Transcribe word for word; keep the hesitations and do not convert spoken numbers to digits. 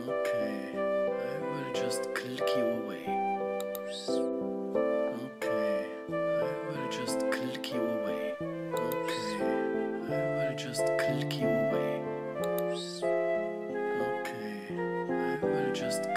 Okay, I will just click you away. Okay, I will just click you away. Okay, I will just click you away. Okay, I will just